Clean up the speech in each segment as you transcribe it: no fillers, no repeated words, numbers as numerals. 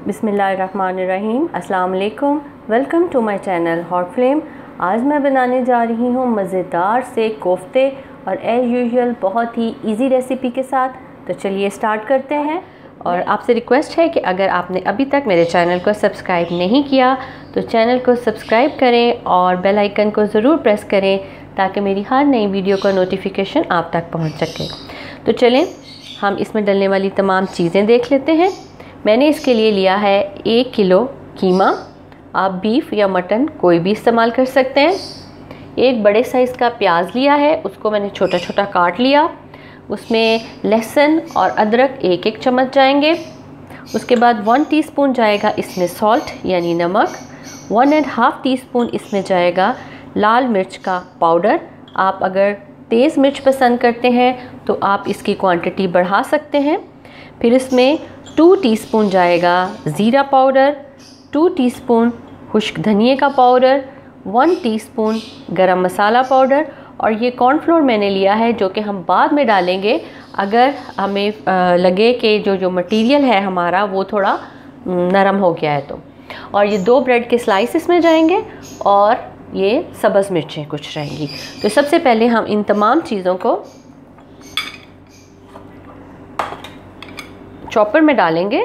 बिस्मिल्लाहिर्रहमानिर्रहीम। अस्सलाम वालेकुम। Welcome to my channel hot flame. आज मैं बनाने जा रही हूँ मज़ेदार से कोफ्ते और एज़ यूजुअल बहुत ही इजी रेसिपी के साथ। तो चलिए स्टार्ट करते हैं। और आपसे रिक्वेस्ट है कि अगर आपने अभी तक मेरे चैनल को सब्सक्राइब नहीं किया तो चैनल को सब्सक्राइब करें और बेल आइकन को ज़रूर प्रेस करें ताकि मेरी हर नई वीडियो का नोटिफिकेशन आप तक पहुँच सके। तो चलें हम इसमें डलने वाली तमाम चीज़ें देख लेते हैं। मैंने इसके लिए लिया है 1 किलो कीमा। आप बीफ या मटन कोई भी इस्तेमाल कर सकते हैं। एक बड़े साइज़ का प्याज लिया है, उसको मैंने छोटा छोटा काट लिया। उसमें लहसुन और अदरक 1-1 चम्मच जाएंगे। उसके बाद 1 टीस्पून जाएगा इसमें सॉल्ट यानी नमक। 1.5 टीस्पून इसमें जाएगा लाल मिर्च का पाउडर। आप अगर तेज़ मिर्च पसंद करते हैं तो आप इसकी क्वांटिटी बढ़ा सकते हैं। फिर इसमें 2 टीस्पून जाएगा ज़ीरा पाउडर, 2 टीस्पून खुश्क धनिए का पाउडर, 1 टीस्पून गरम मसाला पाउडर। और ये कॉर्नफ्लोर मैंने लिया है जो कि हम बाद में डालेंगे अगर हमें लगे कि जो मटेरियल है हमारा वो थोड़ा नरम हो गया है तो। और ये 2 ब्रेड के स्लाइस इसमें जाएंगे और ये सब्ज़ मिर्चें कुछ रहेंगी। तो सबसे पहले हम इन तमाम चीज़ों को चॉपर में डालेंगे।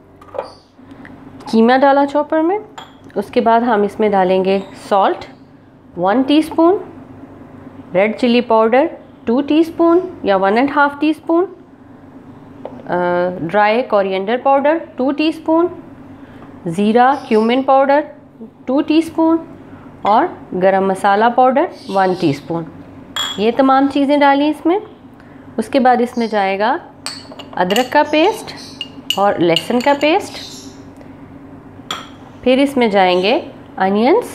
कीमा डाला चॉपर में। उसके बाद हम इसमें डालेंगे salt 1 teaspoon, red chilli powder 2 teaspoon या 1.5 teaspoon, dry coriander powder 2 teaspoon, ज़ीरा क्यूमिन पाउडर 2 टीस्पून और गरम मसाला पाउडर 1 टीस्पून। ये तमाम चीज़ें डाली इसमें। उसके बाद इसमें जाएगा अदरक का पेस्ट और लहसुन का पेस्ट। फिर इसमें जाएंगे अनियंस,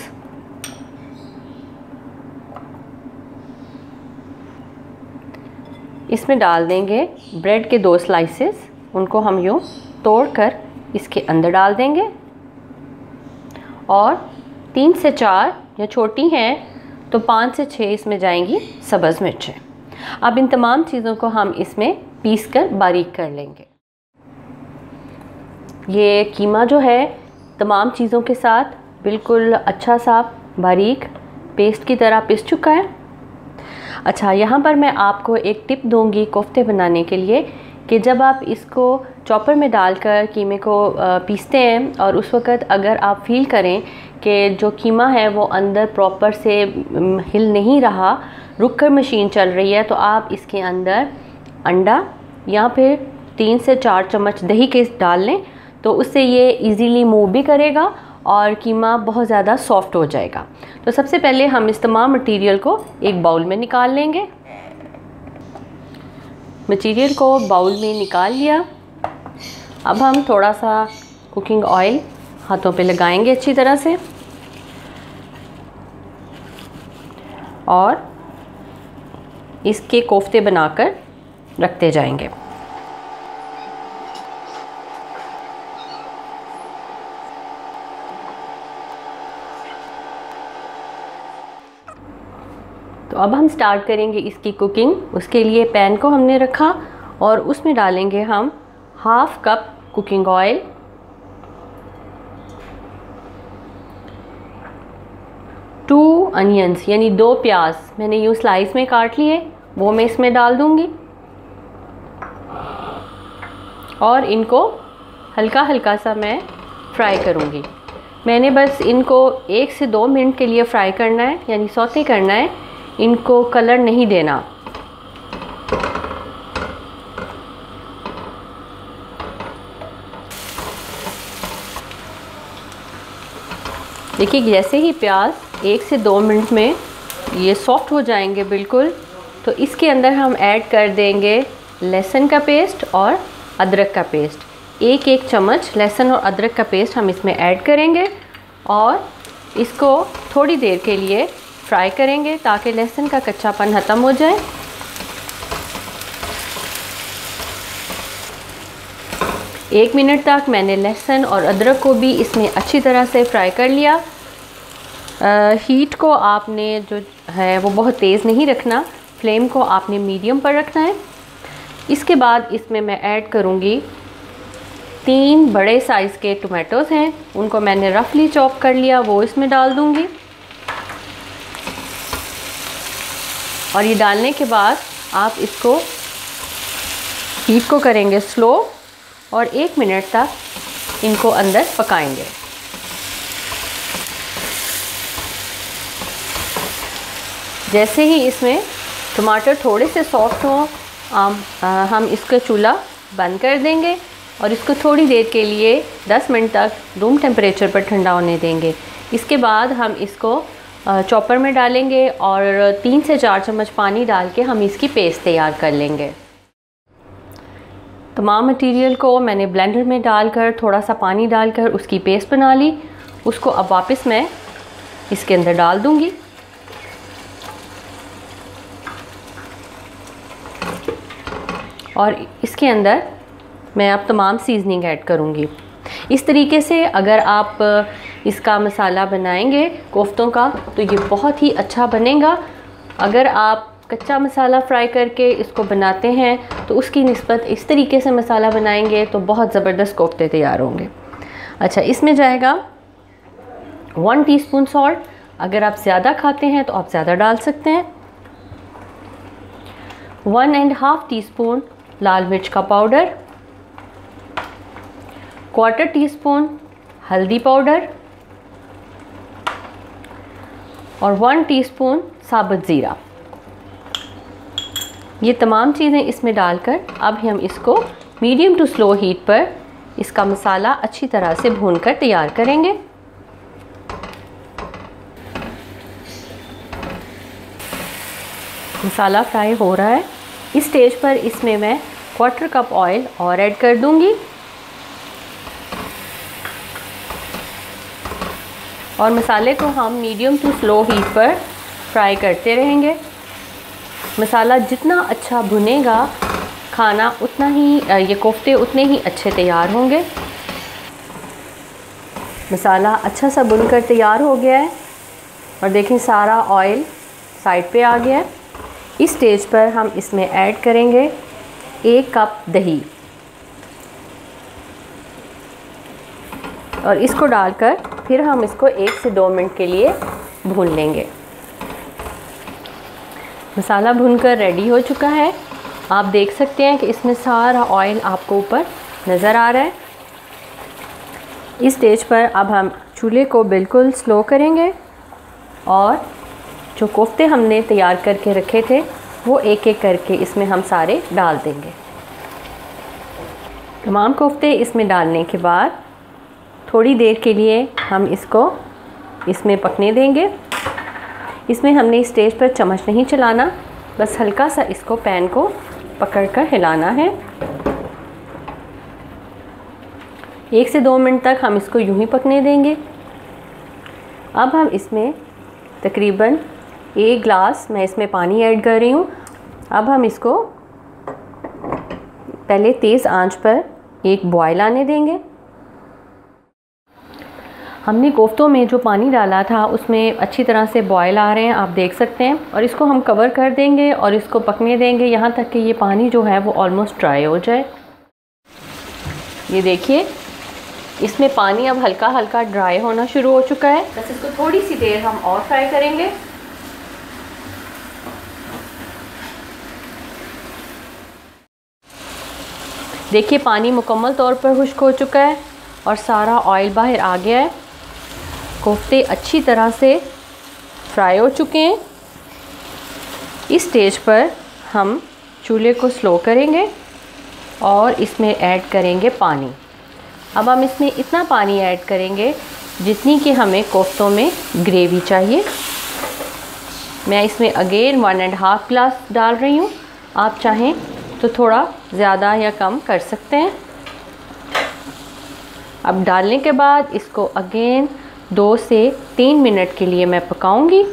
इसमें डाल देंगे ब्रेड के 2 स्लाइसेस। उनको हम यूँ तोड़कर इसके अंदर डाल देंगे। और 3 से 4 या छोटी हैं तो 5 से 6 इसमें जाएंगी सब्ज़ मिर्चें। अब इन तमाम चीज़ों को हम इसमें पीस कर बारीक कर लेंगे। ये कीमा जो है तमाम चीज़ों के साथ बिल्कुल अच्छा सा बारीक पेस्ट की तरह पिस चुका है। अच्छा, यहाँ पर मैं आपको एक टिप दूंगी कोफ्ते बनाने के लिए कि जब आप इसको चॉपर में डालकर कीमे को पीसते हैं और उस वक़्त अगर आप फील करें कि जो कीमा है वो अंदर प्रॉपर से हिल नहीं रहा, रुक कर मशीन चल रही है, तो आप इसके अंदर अंडा या फिर 3 से 4 चम्मच दही के डाल लें। तो उससे ये इजीली मूव भी करेगा और कीमा बहुत ज़्यादा सॉफ्ट हो जाएगा। तो सबसे पहले हम इस तमाम मटेरियल को एक बाउल में निकाल लेंगे। मटेरियल को बाउल में निकाल लिया। अब हम थोड़ा सा कुकिंग ऑयल हाथों पे लगाएंगे अच्छी तरह से और इसके कोफ्ते बनाकर रखते जाएंगे। तो अब हम स्टार्ट करेंगे इसकी कुकिंग। उसके लिए पैन को हमने रखा और उसमें डालेंगे हम 1/2 कप कुकिंग ऑयल, 2 अनियंस यानी 2 प्याज मैंने यूँ स्लाइस में काट लिए, वो मैं इसमें डाल दूँगी और इनको हल्का हल्का सा मैं फ्राई करूँगी। मैंने बस इनको 1 से 2 मिनट के लिए फ्राई करना है यानी सौते करना है, इनको कलर नहीं देना। देखिए जैसे ही प्याज 1 से 2 मिनट में ये सॉफ्ट हो जाएंगे बिल्कुल, तो इसके अंदर हम ऐड कर देंगे लहसुन का पेस्ट और अदरक का पेस्ट। 1-1 चम्मच लहसुन और अदरक का पेस्ट हम इसमें ऐड करेंगे और इसको थोड़ी देर के लिए फ्राई करेंगे ताकि लहसुन का कच्चापन ख़त्म हो जाए। एक मिनट तक मैंने लहसुन और अदरक को भी इसमें अच्छी तरह से फ्राई कर लिया। हीट को आपने जो है वो बहुत तेज़ नहीं रखना, फ्लेम को आपने मीडियम पर रखना है। इसके बाद इसमें मैं ऐड करूँगी 3 बड़े साइज़ के टमाटोज़ हैं, उनको मैंने रफली चॉप कर लिया, वो इसमें डाल दूँगी। और ये डालने के बाद आप इसको हीट को करेंगे स्लो और 1 मिनट तक इनको अंदर पकाएंगे। जैसे ही इसमें टमाटर थोड़े से सॉफ्ट हों, हम इसका चूल्हा बंद कर देंगे और इसको थोड़ी देर के लिए 10 मिनट तक रूम टेम्परेचर पर ठंडा होने देंगे। इसके बाद हम इसको चॉपर में डालेंगे और 3 से 4 चम्मच पानी डाल के हम इसकी पेस्ट तैयार कर लेंगे। तमाम मटेरियल को मैंने ब्लेंडर में डालकर थोड़ा सा पानी डालकर उसकी पेस्ट बना ली। उसको अब वापस मैं इसके अंदर डाल दूंगी। और इसके अंदर मैं अब तमाम सीजनिंग ऐड करूंगी। इस तरीके से अगर आप इसका मसाला बनाएंगे कोफ्तों का तो ये बहुत ही अच्छा बनेगा। अगर आप कच्चा मसाला फ्राई करके इसको बनाते हैं तो उसकी निस्बत इस तरीके से मसाला बनाएंगे तो बहुत ज़बरदस्त कोफ्ते तैयार होंगे। अच्छा, इसमें जाएगा 1 टीस्पून सॉल्ट। अगर आप ज़्यादा खाते हैं तो आप ज़्यादा डाल सकते हैं। 1.5 टीस्पून लाल मिर्च का पाउडर, 1/4 टीस्पून हल्दी पाउडर और 1 टीस्पून साबुत ज़ीरा। ये तमाम चीज़ें इसमें डालकर अब हम इसको मीडियम टू स्लो हीट पर इसका मसाला अच्छी तरह से भूनकर तैयार करेंगे। मसाला फ्राई हो रहा है। इस स्टेज पर इसमें मैं 1/4 कप ऑयल और ऐड कर दूंगी और मसाले को हम मीडियम टू स्लो हीट पर फ्राई करते रहेंगे। मसाला जितना अच्छा भुनेगा खाना उतना ही ये कोफ्ते उतने ही अच्छे तैयार होंगे। मसाला अच्छा सा भुनकर तैयार हो गया है और देखें सारा ऑयल साइड पे आ गया है। इस स्टेज पर हम इसमें ऐड करेंगे 1 कप दही और इसको डालकर फिर हम इसको 1 से 2 मिनट के लिए भून लेंगे। मसाला भुनकर रेडी हो चुका है। आप देख सकते हैं कि इसमें सारा ऑयल आपको ऊपर नज़र आ रहा है। इस स्टेज पर अब हम चूल्हे को बिल्कुल स्लो करेंगे और जो कोफ्ते हमने तैयार करके रखे थे वो एक एक करके इसमें हम सारे डाल देंगे। तमाम कोफ्ते इसमें डालने के बाद थोड़ी देर के लिए हम इसको इसमें पकने देंगे। इसमें हमने इस स्टेज पर चम्मच नहीं चलाना, बस हल्का सा इसको पैन को पकड़कर हिलाना है। 1 से 2 मिनट तक हम इसको यूं ही पकने देंगे। अब हम इसमें तकरीबन 1 गिलास मैं इसमें पानी ऐड कर रही हूँ। अब हम इसको पहले तेज़ आंच पर एक बॉयल आने देंगे। हमने कोफ्तों में जो पानी डाला था उसमें अच्छी तरह से बॉयल आ रहे हैं, आप देख सकते हैं। और इसको हम कवर कर देंगे और इसको पकने देंगे यहाँ तक कि ये पानी जो है वो ऑलमोस्ट ड्राई हो जाए। ये देखिए इसमें पानी अब हल्का हल्का ड्राई होना शुरू हो चुका है। बस इसको थोड़ी सी देर हम और फ्राई करेंगे। देखिए पानी मुकम्मल तौर पर खुश्क हो चुका है और सारा ऑयल बाहर आ गया है। कोफ्ते अच्छी तरह से फ्राई हो चुके हैं। इस स्टेज पर हम चूल्हे को स्लो करेंगे और इसमें ऐड करेंगे पानी। अब हम इसमें इतना पानी ऐड करेंगे जितनी कि हमें कोफ्तों में ग्रेवी चाहिए। मैं इसमें अगेन 1.5 गिलास डाल रही हूँ। आप चाहें तो थोड़ा ज़्यादा या कम कर सकते हैं। अब डालने के बाद इसको अगेन 2 से 3 मिनट के लिए मैं पकाऊंगी।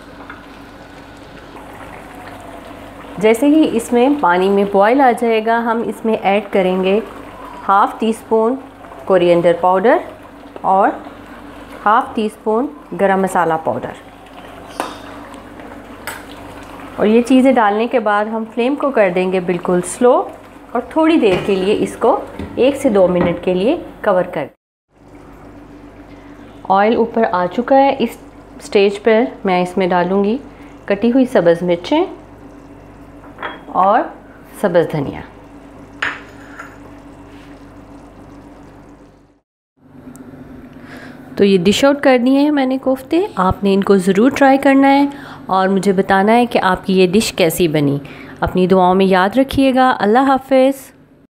जैसे ही इसमें पानी में बॉयल आ जाएगा हम इसमें ऐड करेंगे 1/2 टीस्पून कोरिएंडर पाउडर और 1/2 टीस्पून गरम मसाला पाउडर। और ये चीज़ें डालने के बाद हम फ्लेम को कर देंगे बिल्कुल स्लो और थोड़ी देर के लिए इसको 1 से 2 मिनट के लिए कवर कर। ऑयल ऊपर आ चुका है। इस स्टेज पर मैं इसमें डालूँगी कटी हुई सब्ज़ मिर्चें और सब्ज़ धनिया। तो ये डिश आउट करनी है मैंने कोफ्ते। आपने इनको ज़रूर ट्राई करना है और मुझे बताना है कि आपकी ये डिश कैसी बनी। अपनी दुआओं में याद रखिएगा। अल्लाह हाफ़िज़।